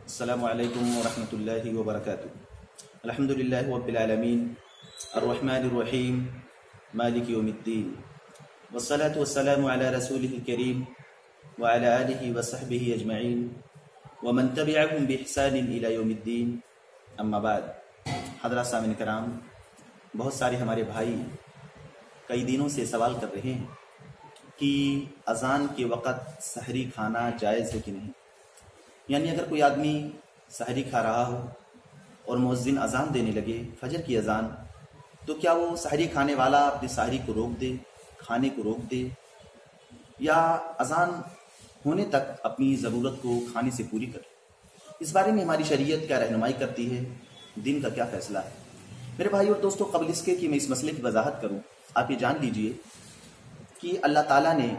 السلام علیکم ورحمۃ اللہ وبرکاتہ۔ الحمدللہ رب العالمین الرحمن الرحیم مالک یوم الدین والصلاة والسلام علی رسولہ الکریم وعلی آلہ وصحبہ اجمعین ومن تبعهم بإحسان الی یوم الدین، اما بعد۔ حضرات سامعین کرام، بہت سارے ہمارے بھائی کئی دنوں سے سوال کر رہے ہیں کہ اذان کے وقت سحری کھانا جائز ہے کہ نہیں، یعنی اگر کوئی آدمی سحری کھا رہا ہو اور مؤذن اذان دینے لگے فجر کی اذان، تو کیا وہ سحری کھانے والا اپنی سحری کو روک دے، کھانے کو روک دے، یا اذان ہونے تک اپنی ضرورت کو کھانے سے پوری کرے؟ اس بارے میں ہماری شریعت کیا رہنمائی کرتی ہے، دین کا کیا فیصلہ ہے؟ میرے بھائی اور دوستو، قبل اس کے کہ میں اس مسئلے کی وضاحت کروں، آپ یہ جان لیجئے کہ اللہ تعالیٰ نے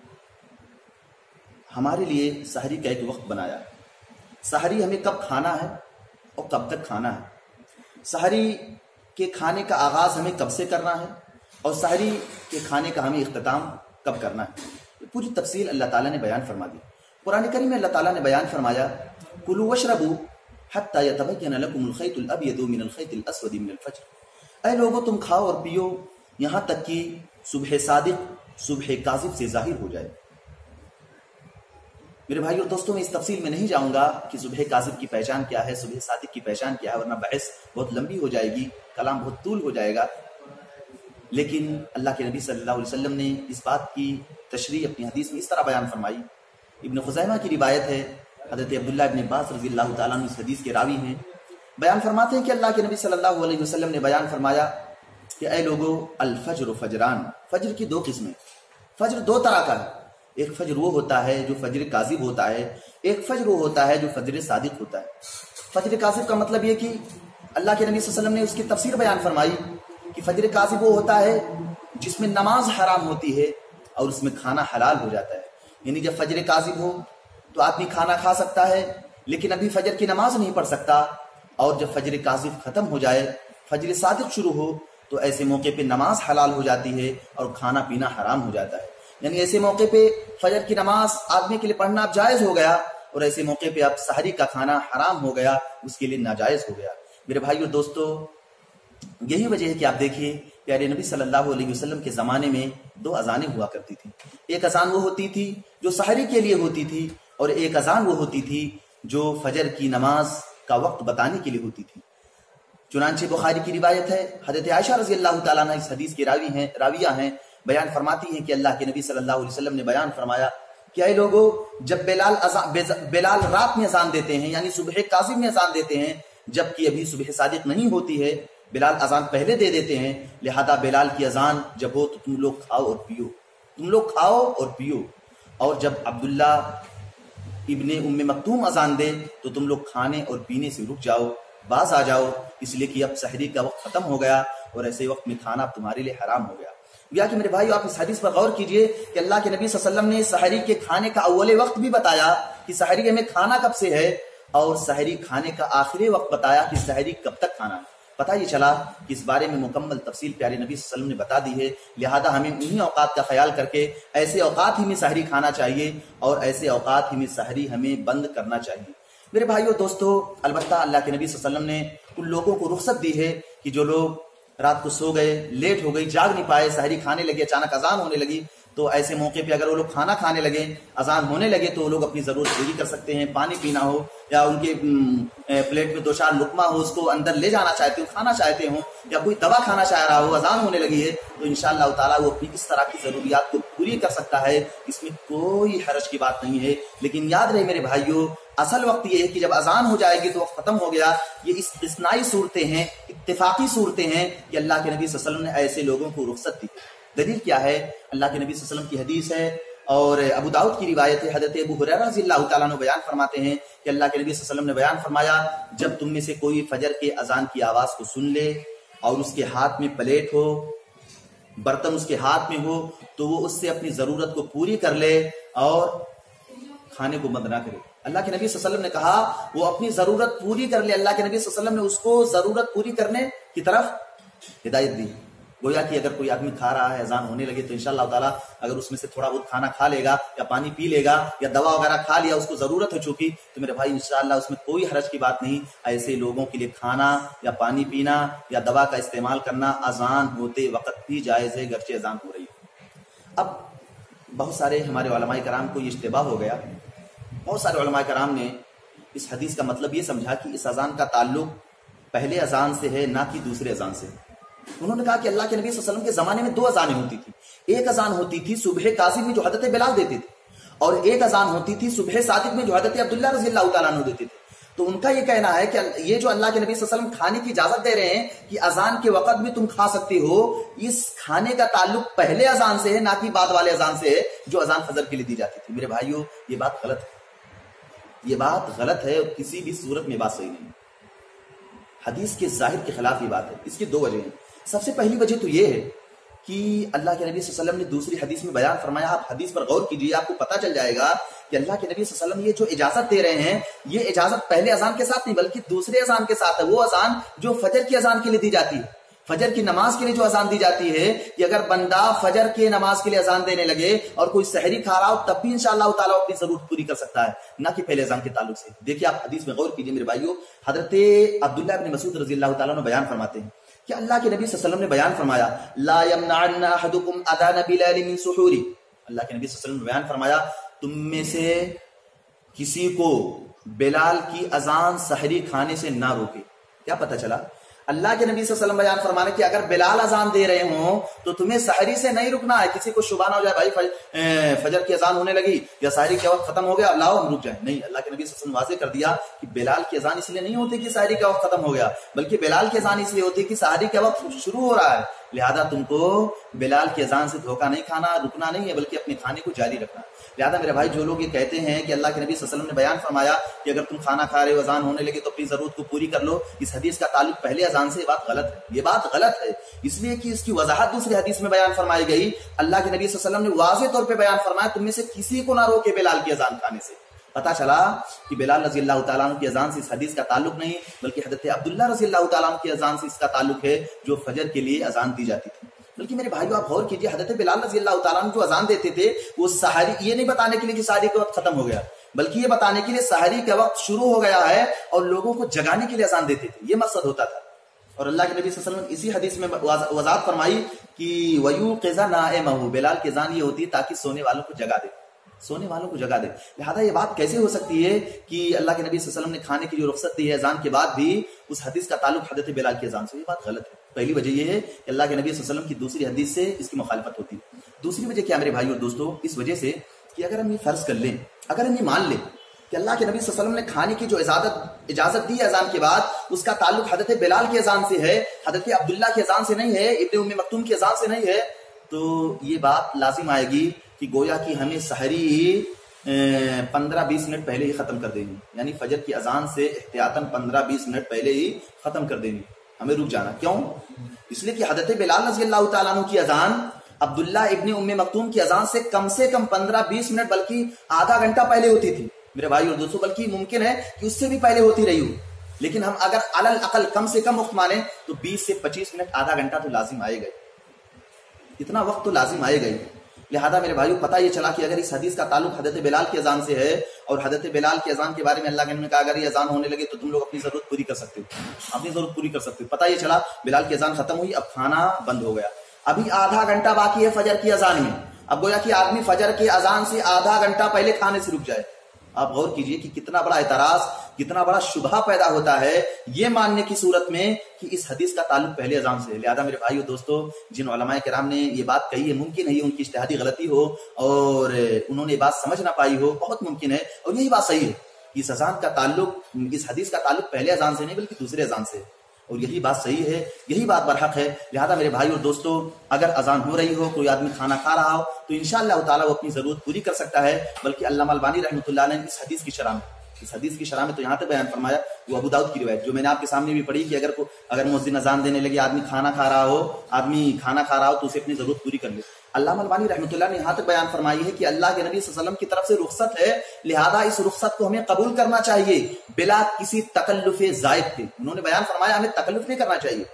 ہمارے لیے سحری کا ایک وقت بنایا۔ سحری ہمیں کب کھانا ہے اور کب تک کھانا ہے، سحری کے کھانے کا آغاز ہمیں کب سے کرنا ہے اور سحری کے کھانے کا ہمیں اختتام کب کرنا ہے، پوری تفصیل اللہ تعالیٰ نے بیان فرما دی۔ قرآن کریم میں اللہ تعالیٰ نے بیان فرمایا، کلوا واشربوا حتی یتبین لکم الخیط الابیض من الخیط الاسود من الفجر، اے لوگو تم کھاؤ اور پیو یہاں تک کہ صبح صادق صبح کاذب سے ظاہر ہو جائے۔ میرے بھائی اور دوستوں، میں اس تفصیل میں نہیں جاؤں گا کہ صبح کاذب کی پہچان کیا ہے، صبح صادق کی پہچان کیا ہے، ورنہ بحث بہت لمبی ہو جائے گی، کلام بہت طول ہو جائے گا۔ لیکن اللہ کے نبی صلی اللہ علیہ وسلم نے اس بات کی تشریح اپنی حدیث میں اس طرح بیان فرمائی۔ ابن خزیمہ کی روایت ہے، حضرت عبداللہ ابن عباس رضی اللہ تعالیٰ عنہ اس حدیث کے راوی ہیں، بیان فرماتے ہیں کہ اللہ کے نبی صلی اللہ علیہ وسلم نے بیان فرمایا کہ اے لوگو، الفجر فجران، فجر کی دو قسمیں، فجر دو طرح کا ہے، ایک فجر وہ ہوتا ہے جو فجر کاذب ہوتا ہے، ایک فجر وہ ہوتا ہے جو فجر صادق ہوتا ہے۔ فجر کاذب کا مطلب یہ کہ اللہ کے نبی صلی اللہ علیہ وسلم نے اس کی تفسیر بیان فرمائی کہ فجر کاذب وہ ہوتا ہے جس میں نماز حرام ہوتی ہے اور اس میں کھانا حلال ہو جاتا ہے، یعنی جب فجر کاذب ہو تو آدمی کھانا کھا سکتا ہے لیکن ابھی فجر کی نماز نہیں پڑھ سکتا، اور جب فجر کاذب ختم ہو جائے، فجر صادق شروع ہو، تو ایسے موقع پہ نماز حلال ہو جاتی ہے اور کھانا پینا حرام ہو جاتا ہے۔ یعنی ایسے موقع پہ فجر کی نماز آدمی کے لیے پڑھنا اب جائز ہو گیا، اور ایسے موقع پہ اب سحری کا کھانا حرام ہو گیا، اس کے لیے ناجائز ہو گیا۔ میرے بھائیو دوستو، یہی وجہ ہے کہ آپ دیکھیے پیارے نبی صلی اللہ علیہ وسلم کے زمانے میں دو اذانیں ہوا کرتی تھی۔ ایک اذان وہ ہوتی تھی جو سحری کے لیے ہوتی تھی، اور ایک اذان وہ ہوتی تھی جو فجر کی نماز کا وقت بتانے کے لیے ہوتی تھی۔ چنانچہ بخاری کی روایت ہے، حضرت عائشہ رضی اللہ تعالیٰ عنہ اس حدیث کے راویہ ہیں، بیان فرماتی ہیں کہ اللہ کے نبی صلی اللہ علیہ وسلم نے بیان فرمایا کہ اے لوگو، جب بلال رات میں اذان دیتے ہیں، یعنی صبح کاذب میں اذان دیتے ہیں، جبکہ ابھی صبح صادق نہیں ہوتی ہے، بلال اذان پہلے دے دیتے ہیں، لہذا بلال کی اذان جب ہو تو تم لوگ کھاؤ اور پیو، تم لوگ کھاؤ اور پیو، اور جب عبداللہ ابن ام مکتوم اذان دے تو تم لوگ کھانے اور پینے سے رک جاؤ، باز آ جاؤ، اس لیے کہ اب سحری کا وقت ختم ہو گیا اور ایسے وقت میں کھانا اب تمہارے لیے حرام ہو گیا۔ یا کہ میرے بھائیو، آپ اس حدیث پر غور کیجئے کہ اللہ کے نبی صلی اللہ علیہ وسلم نے سحری کے کھانے کا اول وقت بھی بتایا کہ سحری ہمیں کھانا کب سے ہے، اور سحری کھانے کا آخری وقت بتایا کہ سحری کب تک کھانا ہے۔ پتہ یہ چلا کہ اس بارے میں مکمل تفصیل پیارے نبی صلی اللہ علیہ وسلم نے بتا دی ہے، لہذا ہمیں انہی اوقات کا خیال کر کے ایسے اوقات ہی میں سحری کھانا چاہیے، اور ایسے اوقات ہی میں سحری ہمیں بند کرنا چاہیے۔ میرے بھائیو دوستو، البتہ اللہ کے نبی صلی اللہ علیہ وسلم نے ان لوگوں کو رخصت دی ہے کہ جو لوگ رات کو سو گئے، لیٹ ہو گئی، جاگ نہیں پائے، سحری کھانے لگے، اچانک اذان ہونے لگی، تو ایسے موقع پہ اگر وہ لوگ کھانا کھانے لگے، اذان ہونے لگے، تو وہ لوگ اپنی ضرورت پوری کر سکتے ہیں، پانی پینا ہو یا ان کے پلیٹ میں دو چار لقمہ ہو، اس کو اندر لے جانا چاہتے ہو، کھانا چاہتے ہوں، یا کوئی دوا کھانا چاہ رہا ہو، اذان ہونے لگی ہے، تو انشاءاللہ تعالیٰ وہ اپنی اس طرح کی ضروریات کو پوری کر سکتا ہے، اس میں کوئی حرج کی بات نہیں ہے۔ لیکن یاد رہے میرے بھائیو، اصل وقت یہ ہے کہ جب اذان ہو جائے گی تو وقت ختم ہو گیا۔ یہ استثنائی صورتیں ہیں، اتفاقی صورتیں ہیں کہ اللہ کے نبی صلی اللہ علیہ وسلم نے ایسے لوگوں کو رخصت دی۔ دلیل کیا ہے؟ اللہ کے نبی صلی اللہ علیہ وسلم کی حدیث ہے، اور ابو داؤد کی روایت ہے، حضرت ابو ہریرہ رضی اللہ تعالیٰ عنہ بیان فرماتے ہیں کہ اللہ کے نبی صلی اللہ علیہ وسلم نے بیان فرمایا، جب تم میں سے کوئی فجر کے اذان کی آواز کو سن لے اور اس کے ہاتھ میں پلیٹ ہو، برتن اس کے ہاتھ میں ہو، تو وہ اس سے اپنی ضرورت کو پوری کر لے اور کھانے کو بند نہ کرے۔ اللہ کے نبی صلی اللہ علیہ وسلم نے کہا وہ اپنی ضرورت پوری کر لے، اللہ کے نبی صلی اللہ علیہ وسلم نے اس کو ضرورت پوری کرنے کی طرف ہدایت دی۔ گویا کہ اگر کوئی آدمی کھا رہا ہے اذان ہونے لگے تو انشاءاللہ تعالیٰ اگر اس میں سے تھوڑا بہت کھانا کھا لے گا یا پانی پی لے گا یا دوا وغیرہ کھا لیا، اس کو ضرورت ہو چکی، تو میرے بھائی انشاءاللہ اس میں کوئی حرج کی بات نہیں. ایسے لوگوں کے لیے کھانا یا پانی پینا یا دوا کا استعمال کرنا اذان ہوتے وقت بھی جائز ہے، گرچہ اذان ہو رہی ہے. اب بہت سارے ہمارے علماء کرام کو یہ اشتباہ ہو گیا، بہت سارے علماء کرام نے اس حدیث کا مطلب یہ سمجھا کہ اس اذان کا تعلق پہلے اذان سے ہے، نہ کہ دوسرے اذان سے. انہوں نے کہا کہ اللہ کے نبی صلی اللہ علیہ وسلم کے زمانے میں 2 اذانیں ہوتی تھی. ایک اذان ہوتی تھی صبح کاظم میں جو حضرت بلال دیتے تھے، اور ایک اذان ہوتی تھی صبح صادق میں جو حضرت عبداللہ رضی اللہ تعالیٰ عنہ دیتے تھے. تو ان کا یہ کہنا ہے کہ یہ جو اللہ کے نبی صلی اللہ علیہ وسلم کھانے کی اجازت دے رہے ہیں کہ اذان کے وقت بھی تم کھا سکتے ہو، اس کھانے کا تعلق پہلے اذان سے ہے، نہ کہ بعد والے اذان سے ہے جو اذان فجر کے لیے دی جاتی تھی. میرے بھائیو یہ بات غلط ہے، یہ بات غلط ہے، اور کسی بھی صورت میں بات صحیح نہیں. حدیث کے ظاہر کے خلاف یہ بات ہے. اس کی 2 وجہ ہیں. سب سے پہلی وجہ تو یہ ہے کہ اللہ کے نبی صلی اللہ علیہ وسلم نے دوسری حدیث میں بیان فرمایا، آپ حدیث پر غور کیجئے، آپ کو پتہ چل جائے گا کہ اللہ کے نبی صلی اللہ علیہ وسلم یہ جو اجازت دے رہے ہیں، یہ اجازت پہلے اذان کے ساتھ نہیں بلکہ دوسرے اذان کے ساتھ ہے. وہ اذان جو فجر کی اذان کے لیے دی جاتی ہے، فجر کی نماز کے لیے جو اذان دی جاتی ہے، کہ اگر بندہ فجر کے نماز کے لیے اذان دینے لگے اور کوئی سحری کھا رہا ہو تب بھی انشاءاللہ تعالیٰ اپنی ضرورت پوری کر سکتا ہے، نہ کہ پہلے اذان کے تعلق سے. دیکھیے آپ حدیث میں غور کیجئے میرے بھائیو، حضرت عبداللہ بن مسعود رضی اللہ تعالیٰ عنہ بیان فرماتے ہیں کہ اللہ کے نبی صلی اللہ علیہ وسلم نے بیان فرمایا، لا یمنعن احدکم اذان بلال من سحوری. اللہ کے نبی صلی اللہ علیہ وسلم نے بیان فرمایا تم میں سے کسی کو بلال کی اذان سحری کھانے سے نہ روکے. کیا پتہ چلا؟ اللہ کے نبی صلی اللہ علیہ وسلم بیان فرمانے کہ اگر بلال اذان دے رہے ہوں تو تمہیں سحری سے نہیں رکنا ہے. کسی کو شبہ نہ ہو جائے بھائی فجر کی اذان ہونے لگی یا سحری کا وقت ختم ہو گیا، لاؤ ہم رک جائیں. نہیں، اللہ کے نبی صلی اللہ علیہ وسلم واضح کر دیا کہ بلال کی اذان اس لیے نہیں ہوتی کہ سحری کا وقت ختم ہو گیا، بلکہ بلال کی اذان اس لیے ہوتی کہ سحری کا وقت شروع ہو رہا ہے. لہذا تم کو بلال کی اذان سے دھوکہ نہیں کھانا، رکنا نہیں ہے، بلکہ اپنے کھانے کو جاری رکھنا. لہذا میرے بھائی جو لوگ یہ کہتے ہیں کہ اللہ کے نبی صلی اللہ علیہ وسلم نے بیان فرمایا کہ اگر تم کھانا کھا رہے ہو اذان ہونے لگے تو اپنی ضرورت کو پوری کر لو، اس حدیث کا تعلق پہلے اذان سے، یہ بات غلط ہے. یہ بات غلط ہے اس لیے کہ اس کی وضاحت دوسری حدیث میں بیان فرمائی گئی. اللہ کے نبی صلی اللہ علیہ وسلم نے واضح طور پہ بیان فرمایا تم میں سے کسی کو نہ روکے بلال کی اذان کھانے سے. پتا چلا کہ بلال رضی اللہ تعالیٰ عنہ کی اذان سے اس حدیث کا تعلق نہیں، بلکہ حضرت عبداللہ رضی اللہ تعالیٰ عنہ کی اذان سے اس کا تعلق ہے جو فجر کے لیے اذان دی جاتی تھی. بلکہ میرے بھائیو آپ غور کیجئے، حضرت بلال رضی اللہ تعالیٰ عنہ جو اذان دیتے تھے وہ سحری، یہ نہیں بتانے کے لیے کہ سحری کا وقت ختم ہو گیا، بلکہ یہ بتانے کے لیے سحری کا وقت شروع ہو گیا ہے اور لوگوں کو جگانے کے لیے اذان دیتے تھے، یہ مقصد ہوتا تھا. اور اللہ کے نبی صلی اللہ علیہ وسلم اسی حدیث میں وضاحت فرمائی کہ وَيُوقِظَ نَائِمَهُ، بلال کی اذان یہ ہوتی ہے تاکہ سونے والوں کو جگا دے، سونے والوں کو جگا دے. لہذا یہ بات کیسے ہو سکتی ہے کہ اللہ کے نبی صلی اللہ علیہ وسلم نے کھانے کی جو رخصت دی ہے اذان کے بعد بھی اس حدیث کا تعلق حضرت بلال کی اذان سے؟ یہ بات غلط ہے. پہلی وجہ یہ ہے کہ اللہ کے نبی صلی اللہ علیہ وسلم کی دوسری حدیث سے اس کی مخالفت ہوتی ہے. دوسری وجہ کیا میرے بھائیو اور دوستو؟ اس وجہ سے کہ اگر ہم یہ فرض کر لیں، اگر ہم یہ مان لیں کہ اللہ کے نبی صلی اللہ علیہ وسلم نے کھانے کی جو اجازت دی ہے اذان کے بعد، اس کا تعلق حضرت بلال کی اذان سے ہے، حضرت عبداللہ کی اذان سے نہیں ہے، ابن ام مکتوم کی اذان سے نہیں ہے، تو یہ بات لازم آئے گی کہ گویا کہ ہمیں سحری 15-20 منٹ پہلے ہی ختم کر دینی، یعنی فجر کی اذان سے احتیاطاً 15-20 منٹ پہلے ہی ختم کر دینی، ہمیں رک جانا. کیوں؟ اس لیے کہ حضرت بلال رضی اللہ تعالیٰ عنہ کی اذان عبداللہ ابن ام مکتوم کی اذان سے کم 15-20 منٹ بلکہ آدھا گھنٹہ پہلے ہوتی تھی میرے بھائی اور دوستوں، بلکہ ممکن ہے کہ اس سے بھی پہلے ہوتی رہی ہو. لیکن ہم اگر علی الاقل کم سے کم وقت مانیں تو 20 سے 25 منٹ، آدھا گھنٹہ تو لازم آئے گا، اتنا وقت تو لازم آئے گا. لہذا میرے بھائیو پتہ یہ چلا کہ اگر اس حدیث کا تعلق حضرت بلال کی اذان سے ہے اور حضرت بلال کی اذان کے بارے میں اللہ کے نبی نے کہا اگر یہ اذان ہونے لگے تو تم لوگ اپنی ضرورت پوری کر سکتے ہو، اپنی ضرورت پوری کر سکتے ہو. پتہ یہ چلا بلال کی اذان ختم ہوئی، اب کھانا بند ہو گیا، ابھی آدھا گھنٹہ باقی ہے فجر کی اذان میں. اب گویا کہ آدمی فجر کی اذان سے آدھا گھنٹہ پہلے کھانے سے رک جائے. آپ غور کیجئے کہ کتنا بڑا اعتراض، کتنا بڑا شبہ پیدا ہوتا ہے یہ ماننے کی صورت میں کہ اس حدیث کا تعلق پہلے اذان سے ہے. لہذا میرے بھائیو دوستو، جن علماء کرام نے یہ بات کہی ہے، ممکن ہے یہ ان کی اجتہادی غلطی ہو اور انہوں نے یہ بات سمجھ نہ پائی ہو، بہت ممکن ہے، اور یہی بات صحیح ہے. اس اذان کا تعلق، اس حدیث کا تعلق پہلے اذان سے نہیں بلکہ دوسرے اذان سے، اور یہی بات صحیح ہے، یہی بات برحق ہے. لہذا میرے بھائی اور دوستو، اگر اذان ہو رہی ہو، کوئی آدمی کھانا کھا رہا ہو تو انشاءاللہ تعالیٰ وہ اپنی ضرورت پوری کر سکتا ہے. بلکہ علامہ البانی رحمۃ اللہ علیہ نے اس حدیث کی شرح میں تو یہاں تک بیان فرمایا، وہ ابو داؤد کی روایت جو میں نے آپ کے سامنے بھی پڑھی، کہ اگر مؤذن اذان دینے لگے، آدمی کھانا کھا رہا ہو تو اسے اپنی ضرورت پوری کر لے. علامہ البانی رحمۃ اللہ نے یہاں تک بیان فرمائی ہے کہ اللہ کے نبی صلی اللہ علیہ وسلم کی طرف سے رخصت ہے، لہذا اس رخصت کو ہمیں قبول کرنا چاہیے بلا کسی تکلف زائد کے. انہوں نے بیان فرمایا ہمیں تکلف نہیں کرنا چاہیے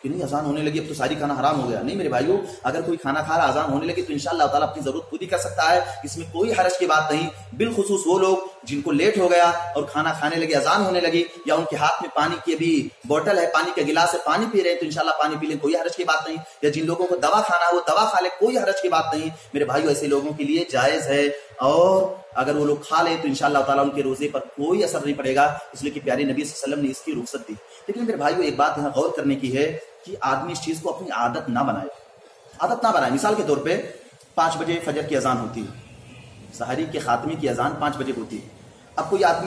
کہ نہیں اذان ہونے لگی اب تو ساری کھانا حرام ہو گیا. نہیں میرے بھائیوں، اگر کوئی کھانا کھا رہا اذان ہونے لگی تو انشاءاللہ تعالیٰ اپنی ضرورت پوری کر سکتا ہے، اس میں کوئی حرج کی بات نہیں. بالخصوص وہ لوگ جن کو لیٹ ہو گیا اور کھانا کھانے لگے اذان ہونے لگی، یا ان کے ہاتھ میں پانی کی بھی بوٹل ہے، پانی کا گلاس ہے، پانی پی رہے ہیں تو انشاءاللہ پانی پی لیں، کوئی حرج کی بات نہیں. یا جن لوگوں کو دوا کھانا ہے وہ دوا کھا لیں، کوئی حرج کی بات نہیں. میرے بھائیوں ایسے لوگوں کے لیے جائز ہے، اور اگر وہ لوگ کھا لیں تو انشاءاللہ تعالیٰ ان کے روزے پر کوئی اثر نہیں پڑے گا، اس لیے کہ پیارے نبی صلی اللہ علیہ وسلم نے اس کی رخصت دی. لیکن میرے بھائیوں ایک بات یہاں غور کرنے کی ہے کہ آدمی اس چیز کو اپنی عادت نہ بنائے. عادت نہ بنائے. مثال کے طور پہ 5 بجے فجر کی اذان ہوتی ہے، سحری کے خاتمے کی اذان 5 بجے ہوتی ہے. اب کوئی آدمی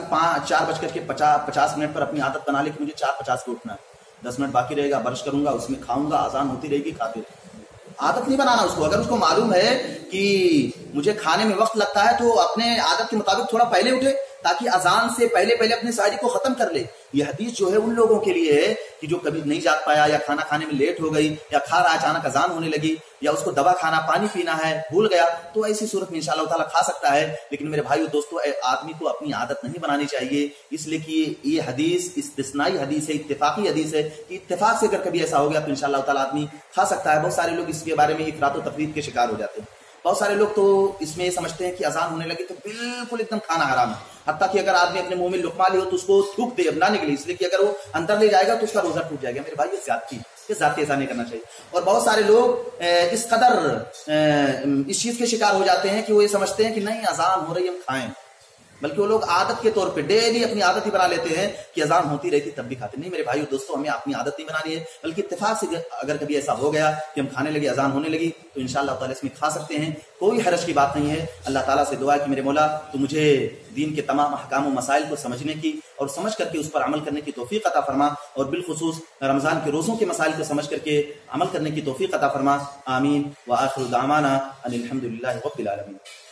4:50 پر اپنی عادت بنا لے کہ مجھے 4:50 کو اٹھنا ہے، 10 منٹ باقی رہے گا، برش کروں گا، اس میں کھاؤں گا، اذان ہوتی رہے گی، کھاتے رہے. عادت نہیں بنانا اس کو. اگر اس کو معلوم ہے کہ مجھے کھانے میں وقت لگتا ہے تو اپنے عادت کے مطابق تھوڑا پہلے اٹھے تاکہ اذان سے پہلے اپنی سحری کو ختم کر لے. یہ حدیث جو ہے ان لوگوں کے لیے ہے کہ جو کبھی نہیں جاگ پایا، یا کھانا کھانے میں لیٹ ہو گئی، یا کھا رہا اچانک اذان ہونے لگی، یا اس کو دوا کھانا، پانی پینا ہے، بھول گیا، تو ایسی صورت میں انشاءاللہ تعالیٰ کھا سکتا ہے. لیکن میرے بھائیو دوستو، آدمی کو اپنی عادت نہیں بنانی چاہیے، اس لیے کہ یہ حدیث استثنائی حدیث ہے، اتفاقی حدیث ہے کہ اتفاق سے اگر کبھی ایسا ہو گیا تو انشاءاللہ تعالیٰ آدمی کھا سکتا ہے. بہت سارے لوگ اس کے بارے میں افراط و تفریط کے شکار ہو جاتے ہیں. بہت سارے لوگ تو اس میں یہ سمجھتے ہیں کہ اذان ہونے لگی تو بالکل ایک دم کھانا حرام ہے، حتیٰ کہ اگر آدمی اپنے منہ میں لقمہ لے ہو تو اس کو تھوک دے اب نہ نکلے، اس لیے کہ اگر وہ اندر لے جائے گا تو اس کا روزہ ٹوٹ جائے گا. میرے بھائی یہ زیادتی، یہ ذاتی ایسا نہیں کرنا چاہیے. اور بہت سارے لوگ اس قدر اس چیز کے شکار ہو جاتے ہیں کہ وہ یہ سمجھتے ہیں کہ نہیں اذان ہو رہی ہم کھائیں، بلکہ وہ لوگ عادت کے طور پہ ڈیلی اپنی عادت ہی بنا لیتے ہیں کہ اذان ہوتی رہتی تب بھی کھاتے. نہیں میرے بھائیو دوستو، ہمیں اپنی عادت نہیں بنانی ہے، بلکہ اتفاق سے اگر کبھی ایسا ہو گیا کہ ہم کھانے لگے، اذان ہونے لگی، تو انشاءاللہ تعالیٰ اس میں کھا سکتے ہیں، کوئی حرج کی بات نہیں ہے. اللہ تعالیٰ سے دعا ہے کہ میرے مولا تو مجھے دین کے تمام احکام و مسائل کو سمجھنے کی اور سمجھ کر کے اس پر عمل کرنے کی توفیق عطا فرما، اور بالخصوص رمضان کے روزوں کے مسائل کو سمجھ کر کے عمل کرنے کی توفیق عطا فرما. آمین. وآخر دعوانا ان الحمد للہ رب العالمین.